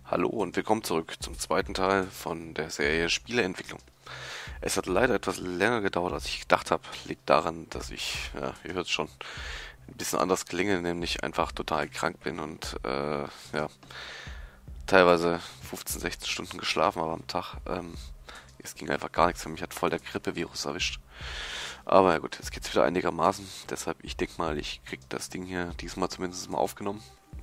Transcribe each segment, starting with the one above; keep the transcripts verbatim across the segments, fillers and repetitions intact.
Hallo und willkommen zurück zum zweiten Teil von der Serie Spieleentwicklung. Es hat leider etwas länger gedauert, als ich gedacht habe. Liegt daran, dass ich, ja, ihr hört es schon, ein bisschen anders klinge, nämlich einfach total krank bin und äh, ja, teilweise fünfzehn, sechzehn Stunden geschlafen habe am Tag. Ähm, es ging einfach gar nichts für mich, hat voll der Grippevirus erwischt. Aber ja gut, jetzt geht's wieder einigermaßen. Deshalb, ich denke mal, ich krieg das Ding hier diesmal zumindest mal aufgenommen.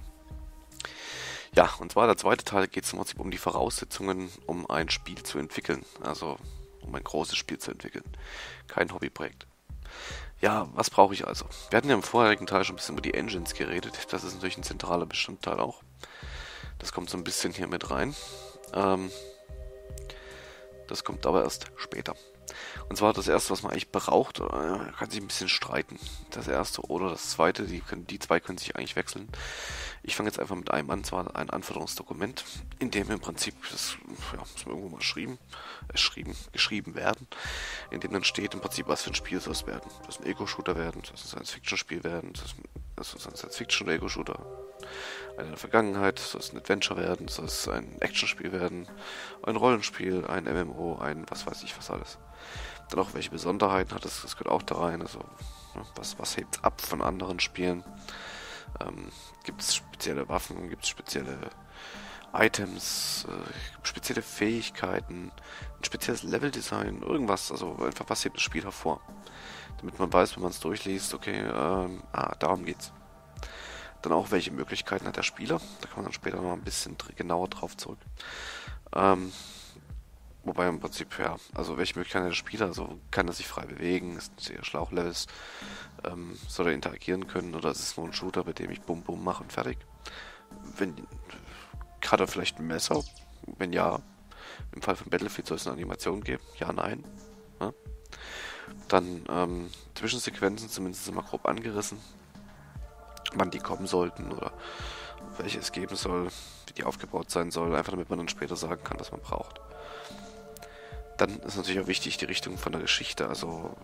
Ja, und zwar der zweite Teil geht es im Prinzip um die Voraussetzungen, um ein Spiel zu entwickeln. Also um ein großes Spiel zu entwickeln. Kein Hobbyprojekt. Ja, was brauche ich also? Wir hatten ja im vorherigen Teil schon ein bisschen über die Engines geredet. Das ist natürlich ein zentraler Bestandteil auch. Das kommt so ein bisschen hier mit rein. Ähm, das kommt aber erst später. Und zwar das erste, was man eigentlich braucht, äh, kann sich ein bisschen streiten. Das erste oder das zweite, die, können, die zwei können sich eigentlich wechseln. Ich fange jetzt einfach mit einem an, zwar ein Anforderungsdokument, in dem im Prinzip, das ja, muss man irgendwo mal geschrieben, äh, schrieben, geschrieben werden, in dem dann steht im Prinzip, was für ein Spiel soll es werden. Soll es ein Ego-Shooter werden, soll es ein Science-Fiction-Spiel werden, soll es ein Science-Fiction-Ego-Shooter, eine in der Vergangenheit, soll es ein Adventure werden, soll es ein Actionspiel werden, ein Rollenspiel, ein M M O, ein was weiß ich was alles. Dann auch welche Besonderheiten hat es, das gehört auch da rein, also ne, was, was hebt ab von anderen Spielen. Ähm, gibt es spezielle Waffen, gibt es spezielle Items, äh, spezielle Fähigkeiten, ein spezielles Leveldesign, irgendwas, also einfach was hebt das Spiel hervor. Damit man weiß, wenn man es durchliest, okay, ähm, ah, darum geht's. Dann auch, welche Möglichkeiten hat der Spieler, da kann man dann später noch ein bisschen genauer drauf zurück. Ähm, Wobei im Prinzip, ja, also welche Möglichkeiten hat der Spieler, also kann er sich frei bewegen, ist es eher Schlauchlevels, ähm, soll er interagieren können oder ist es nur ein Shooter, bei dem ich Bum Bum mache und fertig? Wenn, hat er vielleicht ein Messer? Wenn ja, im Fall von Battlefield soll es eine Animation geben? Ja, nein. Ja? Dann ähm, Zwischensequenzen zumindest immer grob angerissen, wann die kommen sollten oder welche es geben soll, wie die aufgebaut sein soll, einfach damit man dann später sagen kann, was man braucht. Dann ist natürlich auch wichtig die Richtung von der Geschichte, also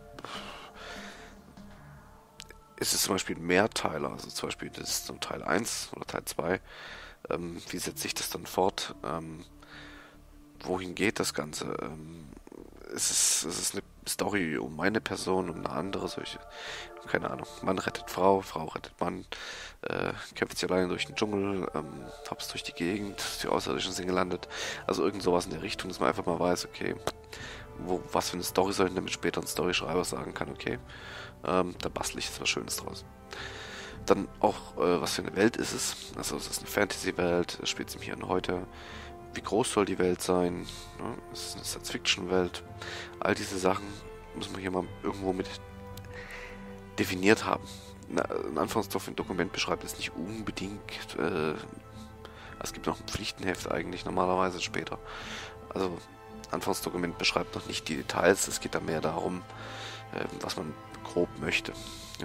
ist es zum Beispiel ein Mehrteiler, also zum Beispiel das ist so Teil eins oder Teil zwei, ähm, wie setzt sich das dann fort, ähm, wohin geht das Ganze, ähm, ist es, ist es eine Story um eine Person, um eine andere, solche, keine Ahnung, Mann rettet Frau, Frau rettet Mann, äh, kämpft sie alleine durch den Dschungel, ähm, hops durch die Gegend, die Außerirdischen sind gelandet, also irgend sowas in der Richtung, dass man einfach mal weiß, okay, wo, was für eine Story soll ich, damit später ein Storyschreiber sagen kann, okay, ähm, da bastel ich jetzt was Schönes draus. Dann auch, äh, was für eine Welt ist es? Also es ist eine Fantasy-Welt, es spielt sich im Hier und Heute. Wie groß soll die Welt sein? Ne? Es ist eine Science-Fiction-Welt. All diese Sachen muss man hier mal irgendwo mit definiert haben. Ein Anfangsdokument beschreibt es nicht unbedingt. Äh, es gibt noch ein Pflichtenheft eigentlich normalerweise später. Also Anfangsdokument beschreibt noch nicht die Details. Es geht da mehr darum, äh, was man grob möchte. Ja?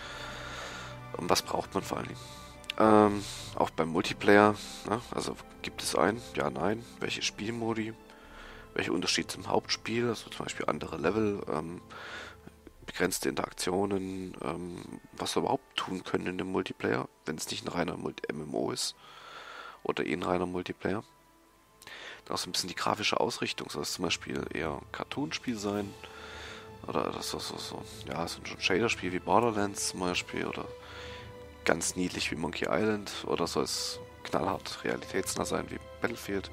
Und was braucht man vor allen Dingen? Ähm, auch beim Multiplayer, ne? Also gibt es einen? Ja, nein. Welche Spielmodi? Welcher Unterschied zum Hauptspiel? Also zum Beispiel andere Level, ähm, begrenzte Interaktionen, ähm, was wir überhaupt tun können in dem Multiplayer, wenn es nicht ein reiner M M O ist oder eh ein reiner Multiplayer. Dann auch so ein bisschen die grafische Ausrichtung. Soll es zum Beispiel eher ein Cartoon-Spiel sein? Oder das so, so, so, ja, so ein Shader-Spiel wie Borderlands zum Beispiel oder ganz niedlich wie Monkey Island oder soll es knallhart realitätsnah sein wie Battlefield.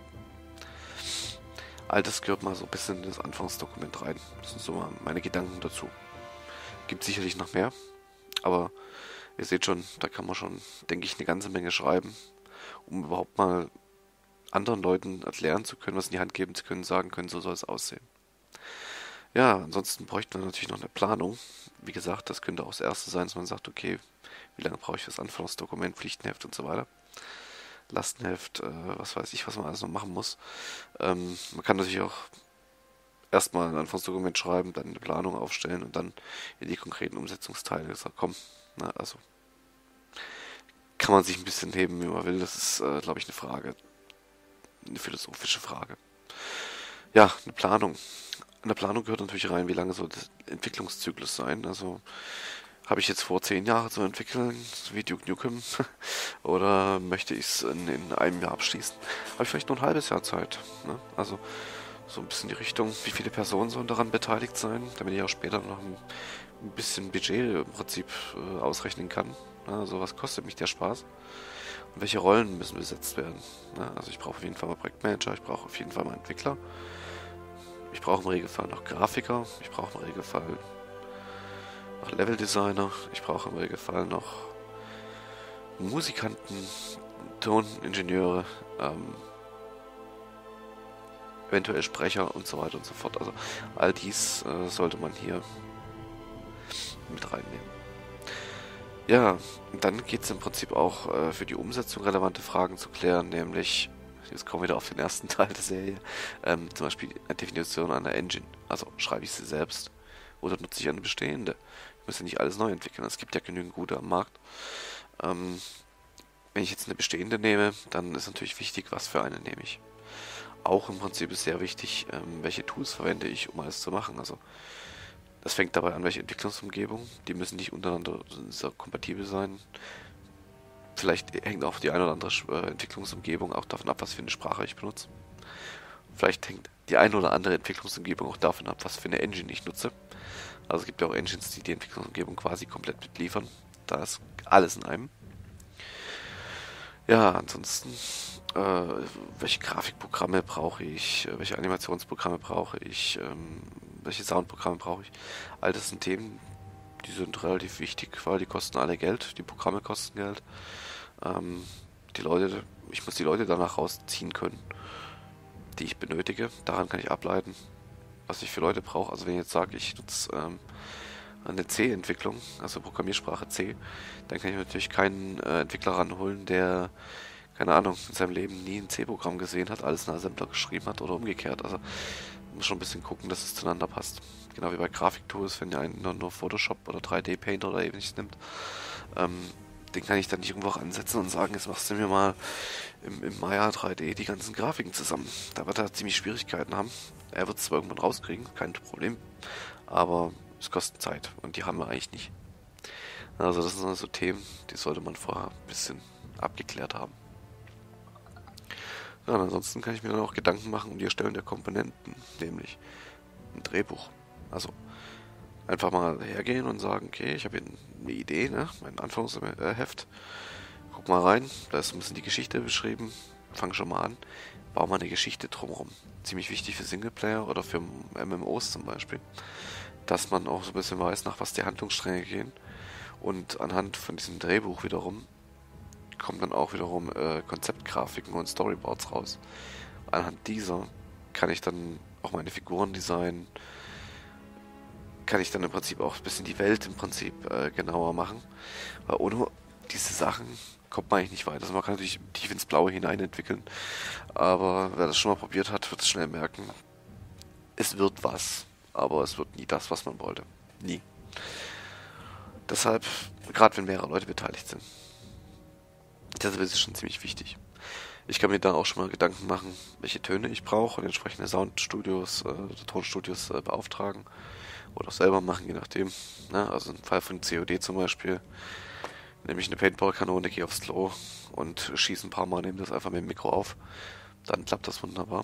All das gehört mal so ein bisschen in das Anfangsdokument rein. Das sind so mal meine Gedanken dazu. Gibt sicherlich noch mehr, aber ihr seht schon, da kann man schon, denke ich, eine ganze Menge schreiben, um überhaupt mal anderen Leuten erklären zu können, was in die Hand geben zu können, sagen können, so soll es aussehen. Ja, ansonsten bräuchte man natürlich noch eine Planung. Wie gesagt, das könnte auch das Erste sein, dass man sagt, okay, wie lange brauche ich das Anforderungsdokument, Pflichtenheft und so weiter. Lastenheft, äh, was weiß ich, was man alles noch machen muss. Ähm, man kann natürlich auch erstmal ein Anforderungsdokument schreiben, dann eine Planung aufstellen und dann in die konkreten Umsetzungsteile gesagt, komm, na, also kann man sich ein bisschen heben, wie man will. Das ist, äh, glaube ich, eine Frage, eine philosophische Frage. Ja, eine Planung. In der Planung gehört natürlich rein, wie lange soll der Entwicklungszyklus sein. Also Habe ich jetzt vor, zehn Jahre zu entwickeln, wie Duke Nukem, oder möchte ich es in, in einem Jahr abschließen? Habe ich vielleicht nur ein halbes Jahr Zeit. Ne? Also so ein bisschen die Richtung, wie viele Personen sollen daran beteiligt sein, damit ich auch später noch ein, ein bisschen Budget im Prinzip äh, ausrechnen kann. Ne? Also was kostet mich der Spaß? Und welche Rollen müssen besetzt werden? Ne? Also ich brauche auf jeden Fall mal Projektmanager, ich brauche auf jeden Fall mal Entwickler, ich brauche im Regelfall noch Grafiker, ich brauche im Regelfall noch Leveldesigner, ich brauche im Regelfall noch Musikanten, Toningenieure, ähm, eventuell Sprecher und so weiter und so fort. Also all dies äh, sollte man hier mit reinnehmen. Ja, dann geht es im Prinzip auch äh, für die Umsetzung relevante Fragen zu klären, nämlich, jetzt kommen wir wieder auf den ersten Teil der Serie, ähm, zum Beispiel eine Definition einer Engine. Also schreibe ich sie selbst oder nutze ich eine bestehende? Ich muss ja nicht alles neu entwickeln, es gibt ja genügend gute am Markt. Ähm, wenn ich jetzt eine bestehende nehme, dann ist natürlich wichtig, was für eine nehme ich. Auch im Prinzip ist sehr wichtig, ähm, welche Tools verwende ich, um alles zu machen. Also das fängt dabei an, welche Entwicklungsumgebung. Die müssen nicht untereinander so kompatibel sein. Vielleicht hängt auch die eine oder andere äh, Entwicklungsumgebung auch davon ab, was für eine Sprache ich benutze. Vielleicht hängt die eine oder andere Entwicklungsumgebung auch davon ab, was für eine Engine ich nutze. Also es gibt ja auch Engines, die die Entwicklungsumgebung quasi komplett mitliefern. Da ist alles in einem. Ja, ansonsten, äh, welche Grafikprogramme brauche ich, äh, welche Animationsprogramme brauche ich, ähm, welche Soundprogramme brauche ich. All das sind Themen, die sind relativ wichtig, weil die kosten alle Geld, die Programme kosten Geld. Ähm, die Leute, ich muss die Leute danach rausziehen können, die ich benötige. Daran kann ich ableiten, was ich für Leute brauche. Also wenn ich jetzt sage, ich nutze ähm, eine C-Entwicklung, also Programmiersprache C, dann kann ich natürlich keinen äh, Entwickler ranholen, der, keine Ahnung, in seinem Leben nie ein C-Programm gesehen hat, alles in Assembler geschrieben hat oder umgekehrt. Also man muss schon ein bisschen gucken, dass es zueinander passt. Genau wie bei Grafiktools, wenn ihr einen nur, nur Photoshop oder drei D Painter oder ähnliches nimmt, ähm, den kann ich dann nicht irgendwo ansetzen und sagen, jetzt machst du mir mal im, im Maya drei D die ganzen Grafiken zusammen. Da wird er ziemlich Schwierigkeiten haben. Er wird es zwar irgendwann rauskriegen, kein Problem, aber es kostet Zeit und die haben wir eigentlich nicht. Also das sind so Themen, die sollte man vorher ein bisschen abgeklärt haben. Ja, und ansonsten kann ich mir dann auch Gedanken machen um die Erstellung der Komponenten, nämlich ein Drehbuch. Also einfach mal hergehen und sagen, okay, ich habe hier eine Idee, ne, mein Anforderungsheft. Guck mal rein, da ist ein bisschen die Geschichte beschrieben. Fang schon mal an, bau mal eine Geschichte drumherum. Ziemlich wichtig für Singleplayer oder für M M Os zum Beispiel, dass man auch so ein bisschen weiß, nach was die Handlungsstränge gehen. Und anhand von diesem Drehbuch wiederum kommen dann auch wiederum äh, Konzeptgrafiken und Storyboards raus. Anhand dieser kann ich dann auch meine Figuren designen, kann ich dann im Prinzip auch ein bisschen die Welt im Prinzip äh, genauer machen. Weil ohne diese Sachen kommt man eigentlich nicht weiter. Also man kann natürlich tief ins Blaue hinein entwickeln, aber wer das schon mal probiert hat, wird es schnell merken, es wird was, aber es wird nie das, was man wollte. Nie. Deshalb, gerade wenn mehrere Leute beteiligt sind, deshalb ist es schon ziemlich wichtig. Ich kann mir da auch schon mal Gedanken machen, welche Töne ich brauche und entsprechende Soundstudios, äh, Tonstudios äh, beauftragen oder auch selber machen, je nachdem. Ne? Also im Fall von C O D zum Beispiel, nehme ich eine Paintball-Kanone, gehe aufs Klo und schieße ein paar Mal, nehme das einfach mit dem Mikro auf. Dann klappt das wunderbar.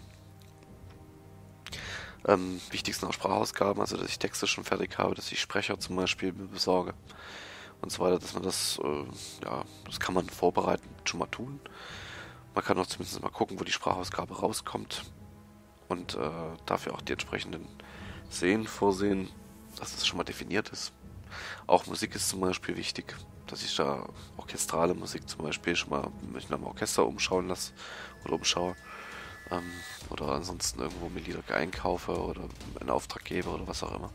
Ähm, wichtig sind auch Sprachausgaben, also dass ich Texte schon fertig habe, dass ich Sprecher zum Beispiel besorge und so weiter, dass man das, äh, ja, das kann man vorbereiten schon mal tun. Man kann auch zumindest mal gucken, wo die Sprachausgabe rauskommt und äh, dafür auch die entsprechenden Szenen vorsehen, dass das schon mal definiert ist. Auch Musik ist zum Beispiel wichtig, dass ich da orchestrale Musik zum Beispiel schon mal mich nach dem Orchester umschauen lasse oder umschaue. Ähm, oder ansonsten irgendwo mir Lieder einkaufe oder einen Auftrag gebe oder was auch immer.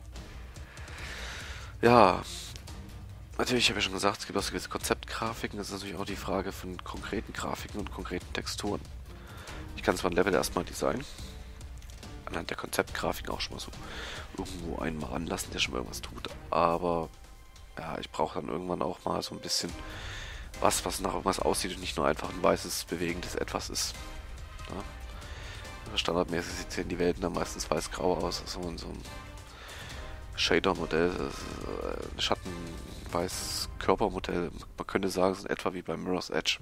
Ja, natürlich habe ich schon gesagt, es gibt auch gewisse Konzeptgrafiken. Das ist natürlich auch die Frage von konkreten Grafiken und konkreten Texturen. Ich kann zwar ein Level erstmal designen, anhand der Konzeptgrafiken auch schon mal so irgendwo einen mal ranlassen, der schon mal irgendwas tut, aber ja, ich brauche dann irgendwann auch mal so ein bisschen was, was nach irgendwas aussieht und nicht nur einfach ein weißes, bewegendes Etwas ist. Ja. Standardmäßig sehen die Welten dann meistens weiß-grau aus, so, so ein Shader-Modell, äh, Schattenweiß Körpermodell. Man könnte sagen, es ist in etwa wie bei Mirror's Edge.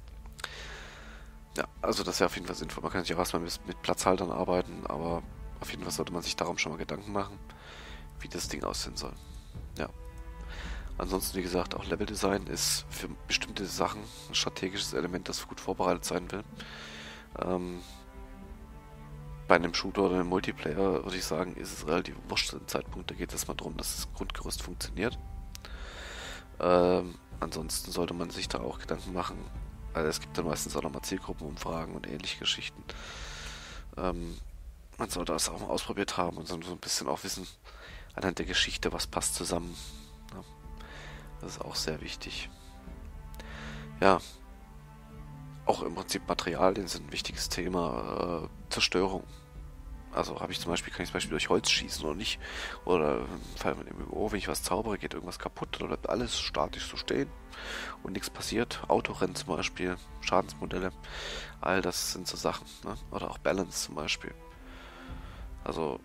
Ja, also das wäre auf jeden Fall sinnvoll. Man kann sich auch erstmal mit, mit Platzhaltern arbeiten, aber auf jeden Fall sollte man sich darum schon mal Gedanken machen, wie das Ding aussehen soll. Ja. Ansonsten, wie gesagt, auch Leveldesign ist für bestimmte Sachen ein strategisches Element, das gut vorbereitet sein will. Ähm, bei einem Shooter oder einem Multiplayer würde ich sagen, ist es relativ wurscht zu dem Zeitpunkt. Da geht es mal darum, dass das Grundgerüst funktioniert. Ähm, ansonsten sollte man sich da auch Gedanken machen. Also es gibt dann meistens auch nochmal Zielgruppenumfragen und ähnliche Geschichten. Ähm, man sollte das auch mal ausprobiert haben und so ein bisschen auch wissen, anhand der Geschichte, was passt zusammen. Ja, das ist auch sehr wichtig. Ja, auch im Prinzip Materialien sind ein wichtiges Thema. Äh, Zerstörung. Also habe ich zum Beispiel, kann ich zum Beispiel durch Holz schießen oder nicht? Oder im Fall mit dem M M O, wenn ich was zaubere, geht irgendwas kaputt oder bleibt alles statisch so stehen und nichts passiert. Autorennen zum Beispiel, Schadensmodelle, all das sind so Sachen. Ne? Oder auch Balance zum Beispiel. Also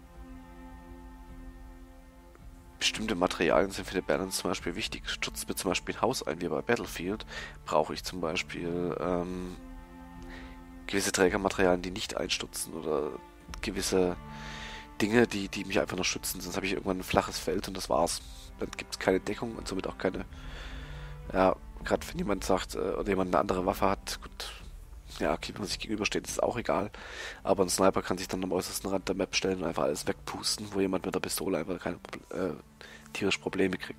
bestimmte Materialien sind für die Balance zum Beispiel wichtig. Stürzt mir zum Beispiel ein Haus ein, wie bei Battlefield, brauche ich zum Beispiel ähm, gewisse Trägermaterialien, die nicht einstürzen oder gewisse Dinge, die, die mich einfach noch schützen. Sonst habe ich irgendwann ein flaches Feld und das war's. Dann gibt es keine Deckung und somit auch keine, ja, gerade wenn jemand sagt, äh, oder jemand eine andere Waffe hat, gut, ja, okay, wenn man sich gegenübersteht, ist auch egal. Aber ein Sniper kann sich dann am äußersten Rand der Map stellen und einfach alles wegpusten, wo jemand mit der Pistole einfach keine äh, tierische Probleme kriegt.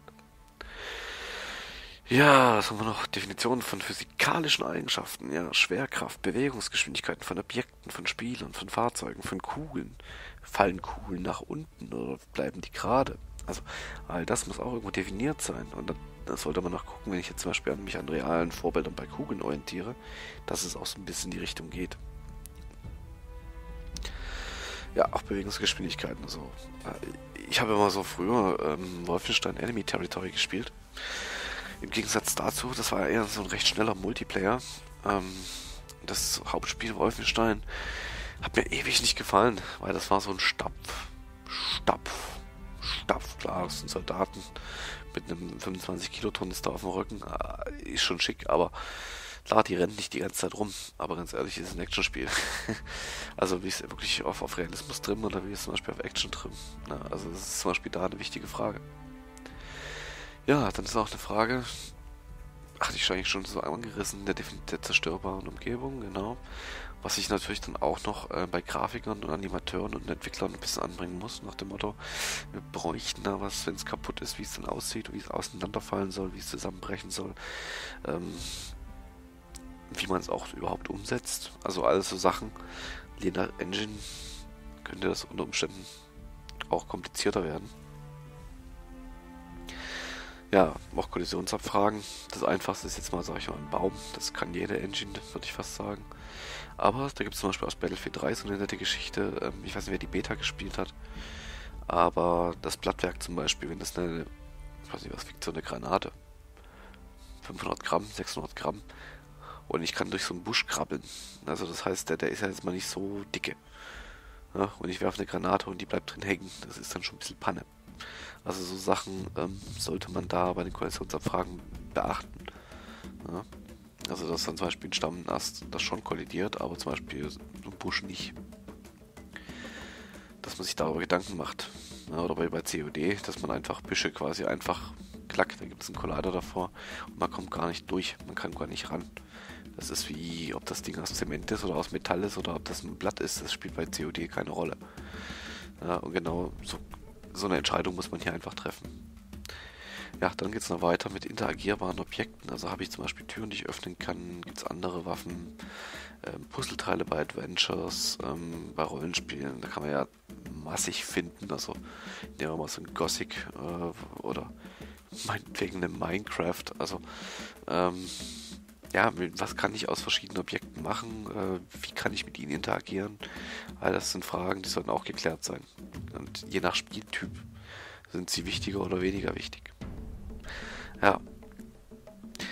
Ja, was haben wir noch? Definitionen von physikalischen Eigenschaften, ja, Schwerkraft, Bewegungsgeschwindigkeiten von Objekten, von Spielern, von Fahrzeugen, von Kugeln. Fallen Kugeln nach unten oder bleiben die gerade? Also all das muss auch irgendwo definiert sein. Und da, da sollte man noch gucken, wenn ich jetzt zum Beispiel an mich an realen Vorbildern bei Kugeln orientiere, dass es auch so ein bisschen in die Richtung geht. Ja, auch Bewegungsgeschwindigkeiten. Also, äh, ich habe immer so früher ähm, Wolfenstein Enemy Territory gespielt. Im Gegensatz dazu, das war eher so ein recht schneller Multiplayer. Ähm, das Hauptspiel Wolfenstein hat mir ewig nicht gefallen, weil das war so ein Stapf, Stapf, Stapf, klar, das sind Soldaten mit einem fünfundzwanzig Kilo Tornister auf dem Rücken. Äh, ist schon schick, aber klar, die rennen nicht die ganze Zeit rum. Aber ganz ehrlich, es ist ein Actionspiel. Also wie ist es wirklich auf, auf Realismus trimmen oder wie ist es zum Beispiel auf Action trimmen? Na, also das ist zum Beispiel da eine wichtige Frage. Ja, dann ist auch eine Frage, hatte ich eigentlich schon so angerissen, der, der zerstörbaren Umgebung, genau. Was ich natürlich dann auch noch äh, bei Grafikern und Animateuren und Entwicklern ein bisschen anbringen muss, nach dem Motto, wir bräuchten da was, wenn es kaputt ist, wie es dann aussieht, wie es auseinanderfallen soll, wie es zusammenbrechen soll, ähm, wie man es auch überhaupt umsetzt. Also alles so Sachen, je nach Engine könnte das unter Umständen auch komplizierter werden. Ja, auch Kollisionsabfragen. Das einfachste ist jetzt mal, sag ich mal, ein Baum. Das kann jede Engine, würde ich fast sagen. Aber da gibt es zum Beispiel aus Battlefield drei so eine nette Geschichte. Ähm, ich weiß nicht, wer die Beta gespielt hat. Aber das Blattwerk zum Beispiel, wenn das eine, ich weiß nicht, was wiegt so eine Granate? fünfhundert Gramm, sechshundert Gramm. Und ich kann durch so einen Busch krabbeln. Also das heißt, der, der ist ja jetzt mal nicht so dicke. Ja, und ich werfe eine Granate und die bleibt drin hängen. Das ist dann schon ein bisschen Panne. Also so Sachen ähm, sollte man da bei den Kollisionsabfragen beachten. Ja? Also dass dann zum Beispiel ein Stammast das schon kollidiert, aber zum Beispiel so ein Busch nicht. Dass man sich darüber Gedanken macht. Ja, oder bei, bei C O D, dass man einfach Büsche quasi einfach klack, da gibt es einen Collider davor und man kommt gar nicht durch, man kann gar nicht ran. Das ist wie, ob das Ding aus Zement ist oder aus Metall ist oder ob das ein Blatt ist, das spielt bei C O D keine Rolle. Ja, und genau so So eine Entscheidung muss man hier einfach treffen. Ja, dann geht es noch weiter mit interagierbaren Objekten. Also habe ich zum Beispiel Türen, die ich öffnen kann, gibt es andere Waffen, ähm, Puzzleteile bei Adventures, ähm, bei Rollenspielen, da kann man ja massig finden. Also nehmen wir mal so ein Gothic äh, oder meinetwegen eine Minecraft. Also ähm, ja, was kann ich aus verschiedenen Objekten machen? Äh, wie kann ich mit ihnen interagieren? All das sind Fragen, die sollten auch geklärt sein. Und je nach Spieltyp sind sie wichtiger oder weniger wichtig. Ja.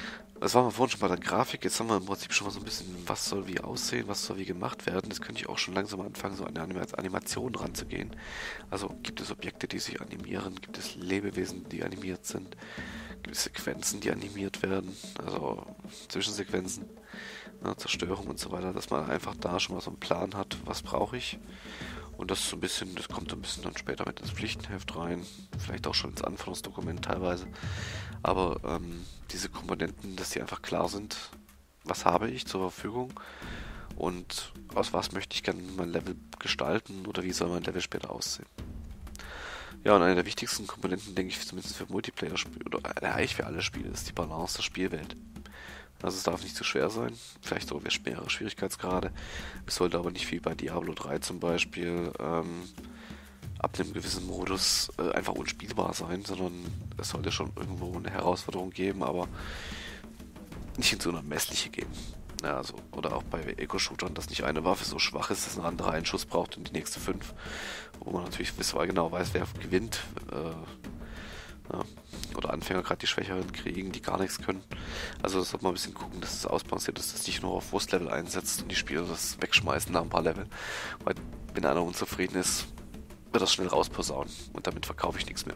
Das waren wir vorhin schon bei der Grafik. Jetzt haben wir im Prinzip schon mal so ein bisschen, was soll wie aussehen, was soll wie gemacht werden. Jetzt könnte ich auch schon langsam anfangen, so an eine Anima- Animation ranzugehen. Also gibt es Objekte, die sich animieren, gibt es Lebewesen, die animiert sind, gibt es Sequenzen, die animiert werden, also Zwischensequenzen, ne, Zerstörung und so weiter, dass man einfach da schon mal so einen Plan hat, was brauche ich. Und das ist so ein bisschen, das kommt so ein bisschen dann später mit ins Pflichtenheft rein, vielleicht auch schon ins Anforderungsdokument teilweise. Aber ähm, diese Komponenten, dass die einfach klar sind, was habe ich zur Verfügung und aus was möchte ich gerne mein Level gestalten oder wie soll mein Level später aussehen. Ja, und eine der wichtigsten Komponenten, denke ich, zumindest für Multiplayer-Spiele oder äh, eigentlich für alle Spiele, ist die Balance der Spielwelt. Also es darf nicht zu schwer sein, vielleicht sogar mehrere Schwierigkeitsgrade. Es sollte aber nicht wie bei Diablo drei zum Beispiel ähm, ab einem gewissen Modus äh, einfach unspielbar sein, sondern es sollte schon irgendwo eine Herausforderung geben, aber nicht in so eine messliche gehen. Ja, also, oder auch bei Eco-Shootern, dass nicht eine Waffe so schwach ist, dass eine andere einen Schuss braucht und die nächste fünf. Wo man natürlich visuell genau weiß, wer gewinnt. Äh, ja. Oder Anfänger gerade die Schwächeren kriegen, die gar nichts können. Also das sollte man ein bisschen gucken, dass es ausbalanciert ist, dass es nicht nur auf Wurstlevel einsetzt und die Spieler das wegschmeißen nach ein paar Level. Weil wenn einer unzufrieden ist, wird das schnell rausposaunen und damit verkaufe ich nichts mehr.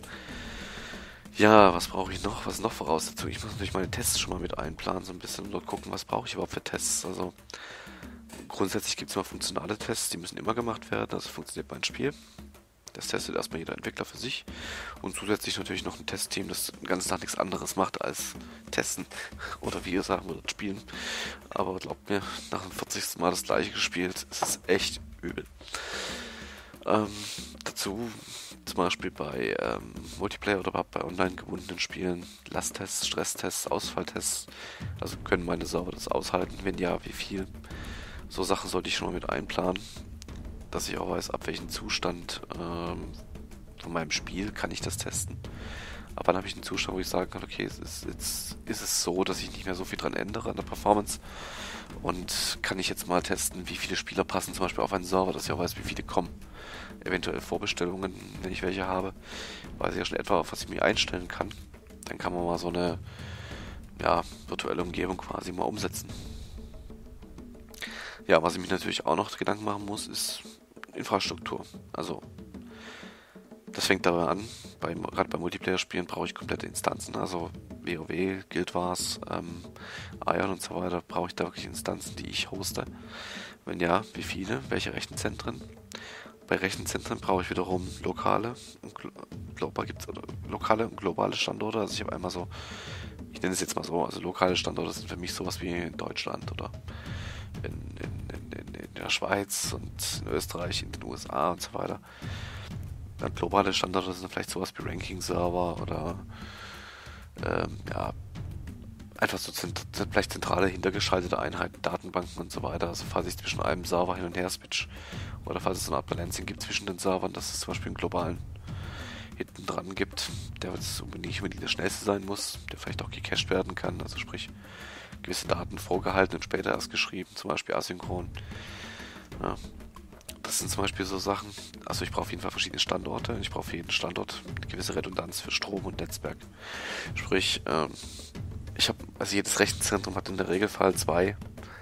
Ja, was brauche ich noch? Was ist noch Voraussetzung? Ich muss natürlich meine Tests schon mal mit einplanen, so ein bisschen und gucken, was brauche ich überhaupt für Tests. Also grundsätzlich gibt es mal funktionale Tests, die müssen immer gemacht werden, also funktioniert mein Spiel. Das testet erstmal jeder Entwickler für sich und zusätzlich natürlich noch ein Testteam, das den ganzen Tag nichts anderes macht als testen oder wie ihr sagen würdet, spielen. Aber glaubt mir, nach dem vierzigsten Mal das gleiche gespielt, ist es echt übel. Ähm, dazu zum Beispiel bei ähm, Multiplayer oder bei online gebundenen Spielen Lasttests, Stresstests, Ausfalltests. Also können meine Server das aushalten? Wenn ja, wie viel? So Sachen sollte ich schon mal mit einplanen, dass ich auch weiß, ab welchem Zustand ähm, von meinem Spiel kann ich das testen. Ab wann habe ich einen Zustand, wo ich sagen kann, okay, es ist, jetzt ist es so, dass ich nicht mehr so viel dran ändere an der Performance und kann ich jetzt mal testen, wie viele Spieler passen zum Beispiel auf einen Server, dass ich auch weiß, wie viele kommen. Eventuell Vorbestellungen, wenn ich welche habe, weiß ich ja schon etwa, auf was ich mich einstellen kann. Dann kann man mal so eine ja, virtuelle Umgebung quasi mal umsetzen. Ja, was ich mich natürlich auch noch Gedanken machen muss, ist Infrastruktur. Also das fängt dabei an, bei, gerade bei Multiplayer-Spielen brauche ich komplette Instanzen, also WoW, Guild Wars, ähm, Ion und so weiter, brauche ich da wirklich Instanzen, die ich hoste. Wenn ja, wie viele, welche Rechenzentren? Bei Rechenzentren brauche ich wiederum lokale und global gibt's oder lokale und globale Standorte. Also ich habe einmal so, ich nenne es jetzt mal so, also lokale Standorte sind für mich sowas wie in Deutschland oder in, in, in, in der Schweiz und in Österreich, in den U S A und so weiter. Dann globale Standorte sind vielleicht sowas wie Ranking-Server oder ähm, ja, einfach so zent vielleicht zentrale hintergeschaltete Einheiten, Datenbanken und so weiter. Also falls ich zwischen einem Server hin und her switch oder falls es so eine Art Balancing gibt zwischen den Servern, dass es zum Beispiel einen globalen hinten dran gibt, der jetzt nicht unbedingt der schnellste sein muss, der vielleicht auch gecached werden kann, also sprich gewisse Daten vorgehalten und später erst geschrieben, zum Beispiel asynchron. Ja. Das sind zum Beispiel so Sachen, also ich brauche auf jeden Fall verschiedene Standorte. Ich brauche für jeden Standort eine gewisse Redundanz für Strom und Netzwerk. Sprich, ähm, ich habe, also jedes Rechenzentrum hat in der Regelfall zwei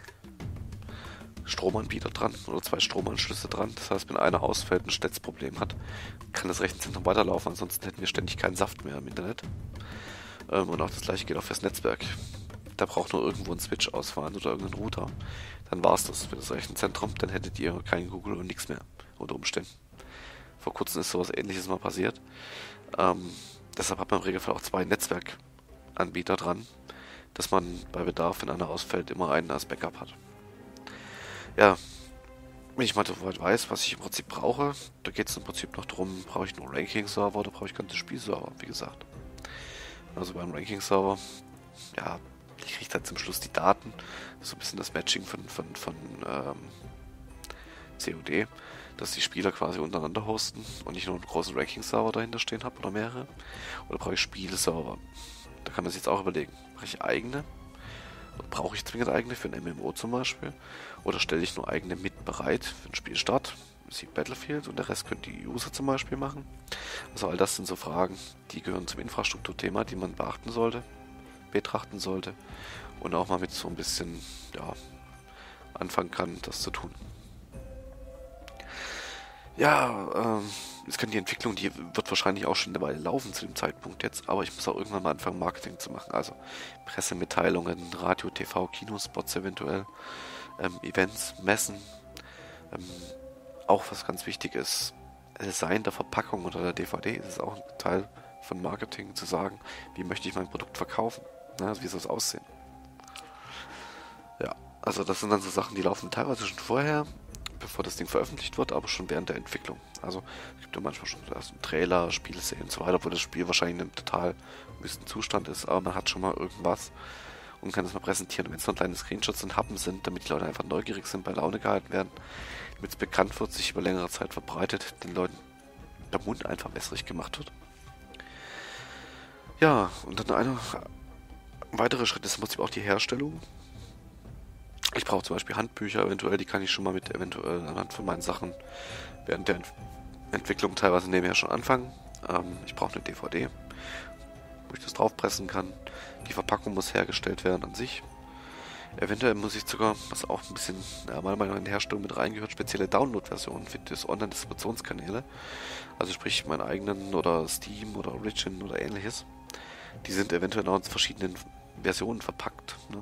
Stromanbieter dran oder zwei Stromanschlüsse dran. Das heißt, wenn einer ausfällt und ein Netzproblem hat, kann das Rechenzentrum weiterlaufen, ansonsten hätten wir ständig keinen Saft mehr im Internet. Ähm, und auch das gleiche geht auch fürs Netzwerk. Da braucht nur irgendwo ein Switch ausfahren oder irgendein Router. Dann war es das für das Rechenzentrum. Dann hättet ihr kein Google und nichts mehr unter Umständen. Vor kurzem ist sowas Ähnliches mal passiert. Ähm, deshalb hat man im Regelfall auch zwei Netzwerkanbieter dran, dass man bei Bedarf, wenn einer ausfällt, immer einen als Backup hat. Ja, wenn ich mal soweit weiß, was ich im Prinzip brauche, da geht es im Prinzip noch darum, brauche ich nur Ranking-Server oder brauche ich ganze Spielserver, wie gesagt. Also beim Ranking-Server, ja, ich kriege dann zum Schluss die Daten, so ein bisschen das Matching von, von, von ähm, C O D, dass die Spieler quasi untereinander hosten und nicht nur einen großen Ranking-Server dahinter stehen habe oder mehrere. Oder brauche ich Spielserver? Da kann man sich jetzt auch überlegen, mache ich eigene? Oder brauche ich zwingend eigene für ein M M O zum Beispiel? Oder stelle ich nur eigene mit bereit für den Spielstart? Sie Battlefield und der Rest können die User zum Beispiel machen. Also all das sind so Fragen, die gehören zum Infrastrukturthema, die man beachten sollte. betrachten sollte und auch mal mit so ein bisschen, ja, anfangen kann, das zu tun. Ja, ähm, jetzt kann die Entwicklung, die wird wahrscheinlich auch schon eine Weile laufen zu dem Zeitpunkt jetzt, aber ich muss auch irgendwann mal anfangen, Marketing zu machen. Also Pressemitteilungen, Radio, T V, Kinospots eventuell, ähm, Events, Messen. Ähm, auch was ganz wichtig ist, Design der Verpackung oder der D V D ist auch ein Teil von Marketing, zu sagen, wie möchte ich mein Produkt verkaufen, ne? Also wie soll es aussehen. Ja, also das sind dann so Sachen, die laufen teilweise schon vorher, bevor das Ding veröffentlicht wird, aber schon während der Entwicklung. Also es gibt ja manchmal schon so einen Trailer, Spielszenen und so weiter, obwohl das Spiel wahrscheinlich in einem total wüsten Zustand ist, aber man hat schon mal irgendwas und kann es mal präsentieren. Und wenn es nur kleine Screenshots und Happen sind, damit die Leute einfach neugierig sind, bei Laune gehalten werden, damit es bekannt wird, sich über längere Zeit verbreitet, den Leuten der Mund einfach wässrig gemacht wird. Ja, und dann eine weitere Schritt ist im Prinzip auch die Herstellung. Ich brauche zum Beispiel Handbücher eventuell, die kann ich schon mal mit eventuell anhand von meinen Sachen während der Ent Entwicklung teilweise nebenher schon anfangen. Ähm, ich brauche eine D V D, wo ich das draufpressen kann. Die Verpackung muss hergestellt werden an sich. Eventuell muss ich sogar, was auch ein bisschen, ja, meiner Meinung nach in die Herstellung mit reingehört, spezielle Download-Versionen für das Online-Distributionskanäle. Also sprich meinen eigenen oder Steam oder Origin oder ähnliches. Die sind eventuell auch in verschiedenen Versionen verpackt. Ne?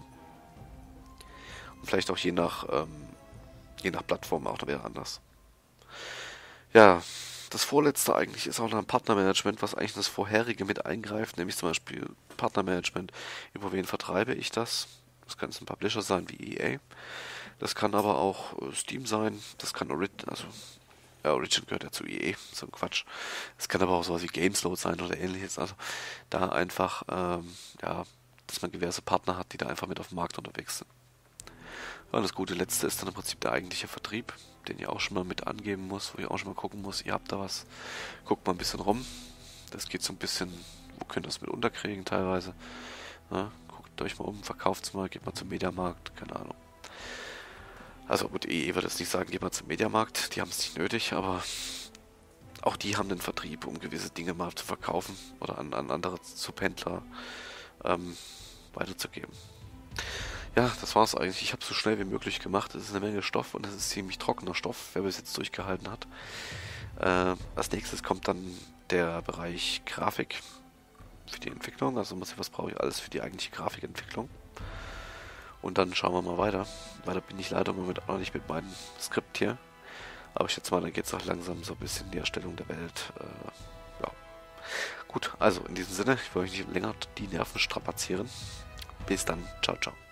Und vielleicht auch je nach, ähm, je nach Plattform auch noch wieder anders. Ja, das vorletzte eigentlich ist auch noch ein Partnermanagement, was eigentlich in das vorherige mit eingreift, nämlich zum Beispiel Partnermanagement. Über wen vertreibe ich das? Das kann ein Publisher sein wie E A. Das kann aber auch äh, Steam sein. Das kann Origin, also ja, Origin gehört ja zu E A, so ein Quatsch. Es kann aber auch sowas wie Gamesload sein oder ähnliches. Also da einfach, ähm, ja, dass man diverse Partner hat, die da einfach mit auf dem Markt unterwegs sind. Ja, das gute Letzte ist dann im Prinzip der eigentliche Vertrieb, den ihr auch schon mal mit angeben muss, wo ihr auch schon mal gucken muss, ihr habt da was, guckt mal ein bisschen rum. Das geht so ein bisschen, wo könnt ihr das mit unterkriegen teilweise. Ja, guckt euch mal um, verkauft's mal, geht mal zum Mediamarkt, keine Ahnung. Also gut, E E würde jetzt nicht sagen, geht mal zum Mediamarkt, die haben es nicht nötig, aber auch die haben den Vertrieb, um gewisse Dinge mal zu verkaufen oder an, an andere Subhändler ähm, weiterzugeben. Ja, das war's eigentlich. Ich habe es so schnell wie möglich gemacht. Es ist eine Menge Stoff und es ist ziemlich trockener Stoff, wer bis jetzt durchgehalten hat. Äh, als nächstes kommt dann der Bereich Grafik für die Entwicklung. Also muss ich, was brauche ich alles für die eigentliche Grafikentwicklung. Und dann schauen wir mal weiter. Weiter bin ich leider momentan noch nicht mit meinem Skript hier. Aber ich schätze mal, dann geht es auch langsam so ein bisschen in die Erstellung der Welt. Äh, ja. Gut, also in diesem Sinne, ich will euch nicht länger die Nerven strapazieren. Bis dann. Ciao, ciao.